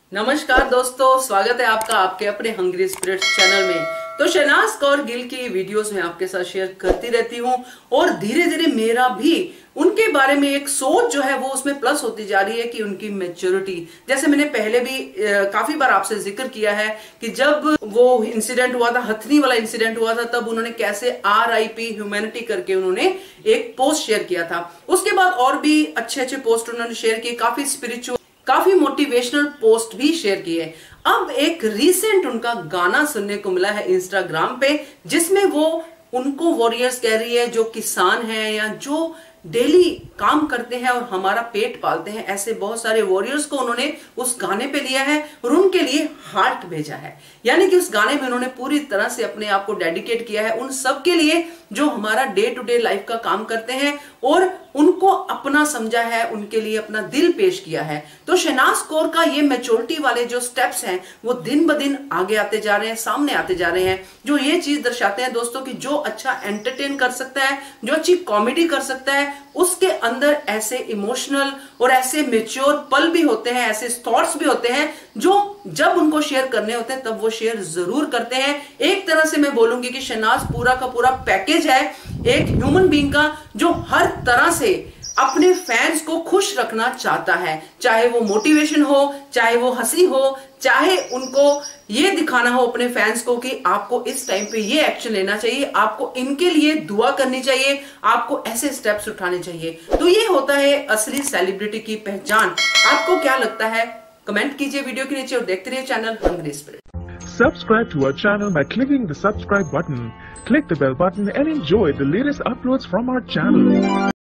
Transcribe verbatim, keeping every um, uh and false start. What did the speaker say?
नमस्कार दोस्तों, स्वागत है आपका आपके अपने हंग्री स्पिरिट्स चैनल में। तो शहनाज कौर गिल की वीडियोस में आपके साथ शेयर करती रहती हूं और धीरे धीरे मेरा भी उनके बारे में एक सोच जो है वो उसमें प्लस होती जा रही है कि उनकी मैच्योरिटी, जैसे मैंने पहले भी आ, काफी बार आपसे जिक्र किया है कि जब वो इंसिडेंट हुआ था, हथनी वाला इंसिडेंट हुआ था, तब उन्होंने कैसे आर आई पी ह्यूमैनिटी करके उन्होंने एक पोस्ट शेयर किया था। उसके बाद और भी अच्छे अच्छे पोस्ट उन्होंने शेयर किए, काफी स्पिरिचुअल, काफी मोटिवेशनल पोस्ट भी शेयर किए। अब एक रीसेंट उनका गाना सुनने को मिला है इंस्टाग्राम पे, जिसमें वो उनको वॉरियर्स कह रही है जो किसान हैं या जो डेली काम करते हैं और हमारा पेट पालते हैं, ऐसे बहुत सारे वॉरियर्स को उन्होंने उस गाने पे लिया है और उनके लिए हार्ट भेजा है। यानी कि उस गाने में उन्होंने पूरी तरह से अपने आप को डेडिकेट किया है उन सब के लिए जो हमारा डे टू डे लाइफ का काम करते हैं और उनको अपना समझा है, उनके लिए अपना दिल पेश किया है। तो शहनाज कौर का ये मैच्योरिटी वाले जो स्टेप्स हैं वो दिन ब दिन आगे आते जा रहे हैं, सामने आते जा रहे हैं, जो ये चीज दर्शाते हैं दोस्तों कि जो अच्छा एंटरटेन कर सकता है, जो अच्छी कॉमेडी कर सकता है, उसके अंदर ऐसे इमोशनल और ऐसे मेच्योर पल भी होते हैं, ऐसे थॉट्स भी होते हैं जो जब उनको शेयर करने होते हैं तब वो शेयर जरूर करते हैं। एक तरह से मैं बोलूंगी कि शहनाज पूरा का पूरा पैकेज है एक ह्यूमन बीइंग का, जो हर तरह से अपने फैंस को खुश रखना चाहता है, चाहे वो मोटिवेशन हो, चाहे वो हंसी हो, चाहे उनको ये दिखाना हो अपने फैंस को कि आपको इस टाइम पे ये एक्शन लेना चाहिए, आपको इनके लिए दुआ करनी चाहिए, आपको ऐसे स्टेप्स उठाने चाहिए। तो ये होता है असली सेलिब्रिटी की पहचान। आपको क्या लगता है? कमेंट कीजिए वीडियो के नीचे और देखते रहिए channel hungry spirit. Subscribe to our channel by clicking the subscribe button. Click the bell button and enjoy the latest uploads from our channel.